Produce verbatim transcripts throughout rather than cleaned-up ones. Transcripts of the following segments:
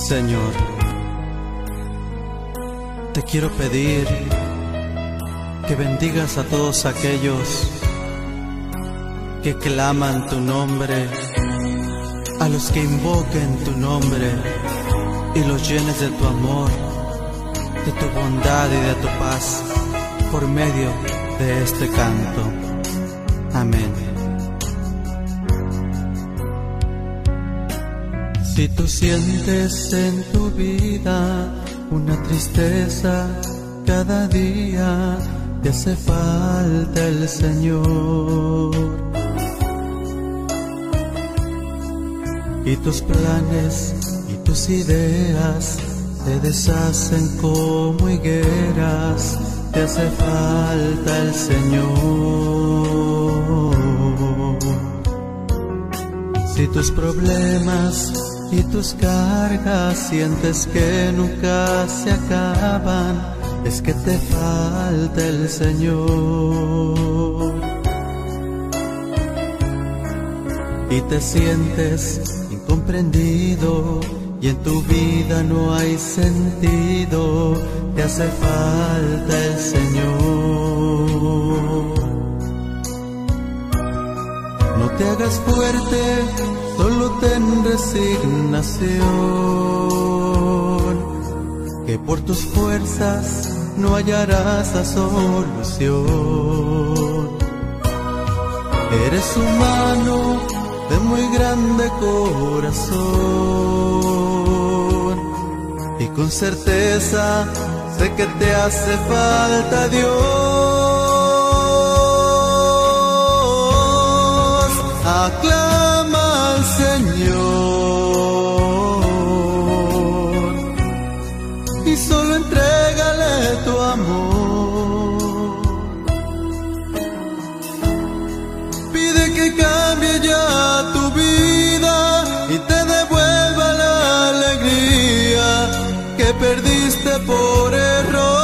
Señor, te quiero pedir que bendigas a todos aquellos que claman tu nombre, a los que invoquen tu nombre y los llenes de tu amor, de tu bondad y de tu paz por medio de este canto. Amén. Si tú sientes en tu vida una tristeza cada día, te hace falta el Señor, y tus planes y tus ideas te deshacen como higueras, te hace falta el Señor. Si tus problemas y tus cargas sientes que nunca se acaban, es que te falta el Señor. Y te sientes incomprendido y en tu vida no hay sentido, te hace falta el Señor. No te hagas fuerte, solo ten resignación, que por tus fuerzas no hallarás la solución. Eres humano de muy grande corazón, y con certeza sé que te hace falta Dios. Aclama al Señor y solo entrégale tu amor. Pide que cambie ya tu vida y te devuelva la alegría que perdiste por error.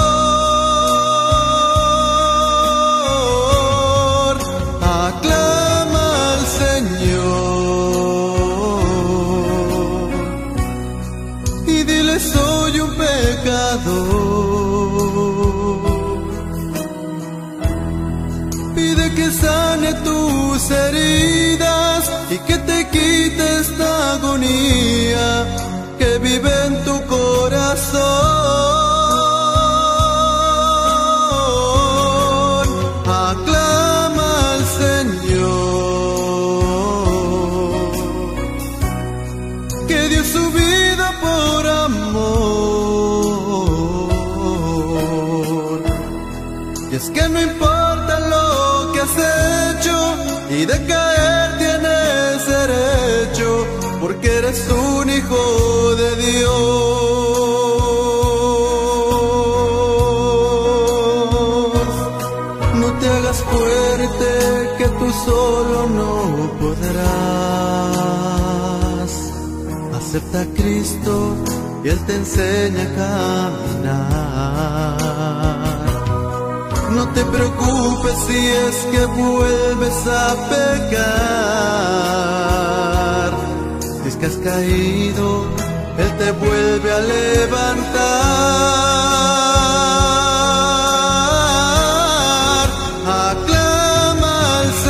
Aclama al Señor y dile: soy un pecador. Pide que sane tus heridas y que te quite esta agonía que vive en tu corazón. Aclama al Señor, que dio su vida por amor. Y es que no importa lo que has hecho, y de caer tienes derecho, porque eres un hijo de Dios. No te hagas fuerte, que tú solo no podrás. Acepta a Cristo y Él te enseña a caminar. No te preocupes si es que vuelves a pecar. Si es que has caído, Él te vuelve a levantar. Aclama al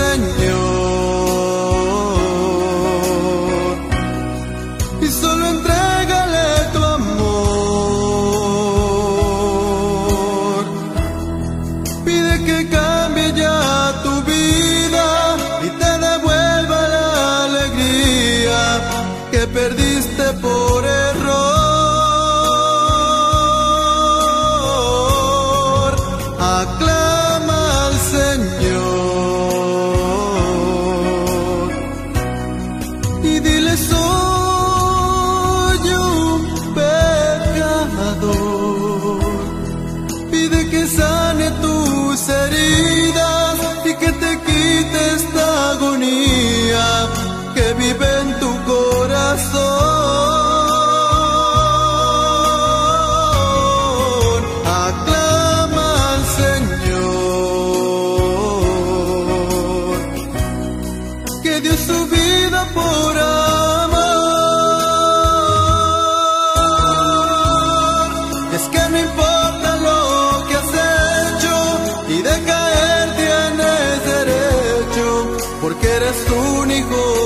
Señor y solo entrégale tu amor. Pide que cambie ya tu vida y te devuelva la alegría que perdiste por error. Aclama al Señor y dile: soy un pecador. Pide que sane tus heridas y que te quite esta agonía que vive en tu corazón. Aclama al Señor, que dio su vida por amor. eres tú único.